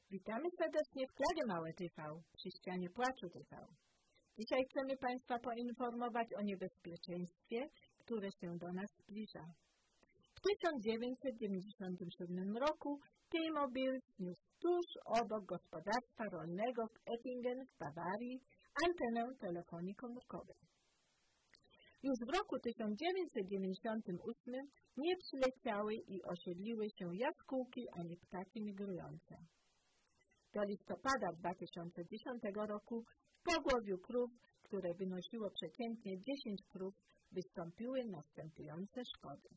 Witamy serdecznie w Klawie Małe TV, przy ścianie Płaczu TV. Dzisiaj chcemy Państwa poinformować o niebezpieczeństwie, które się do nas zbliża. W 1997 roku T-Mobile zniósł tuż obok gospodarstwa rolnego w Ettingen w Bawarii antenę telefonii komórkowej. Już w roku 1998 nie przyleciały i osiedliły się jaskółki ani ptaki migrujące. Do listopada 2010 roku w pogłowiu krów, które wynosiło przeciętnie 10 krów, wystąpiły następujące szkody.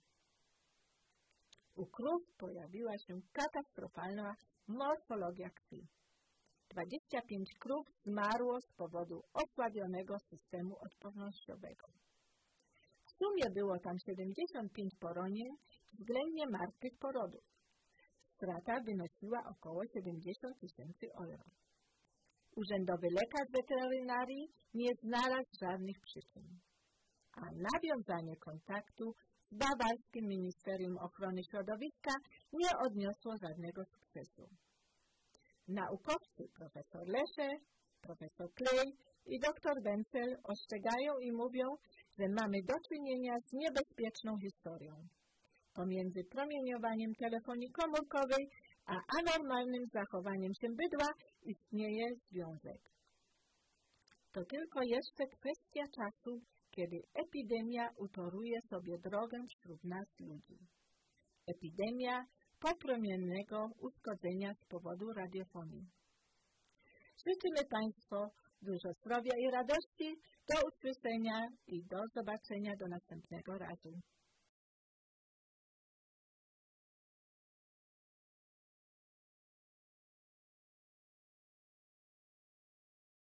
U krów pojawiła się katastrofalna morfologia krwi. 25 krów zmarło z powodu osłabionego systemu odpornościowego. W sumie było tam 75 poronień względnie martwych porodów. Strata wynosiła około 70 000 euro. Urzędowy lekarz weterynarii nie znalazł żadnych przyczyn, a nawiązanie kontaktu z bawarskim Ministerium Ochrony Środowiska nie odniosło żadnego sukcesu. Naukowcy profesor Lesze, profesor Klej i dr Wenzel ostrzegają i mówią, że mamy do czynienia z niebezpieczną historią. Pomiędzy promieniowaniem telefonii komórkowej a anormalnym zachowaniem się bydła istnieje związek. To tylko jeszcze kwestia czasu, kiedy epidemia utoruje sobie drogę wśród nas ludzi. Epidemia popromiennego uszkodzenia z powodu radiofonii. Życzymy Państwu dużo zdrowia i radości, do usłyszenia i do zobaczenia do następnego razu.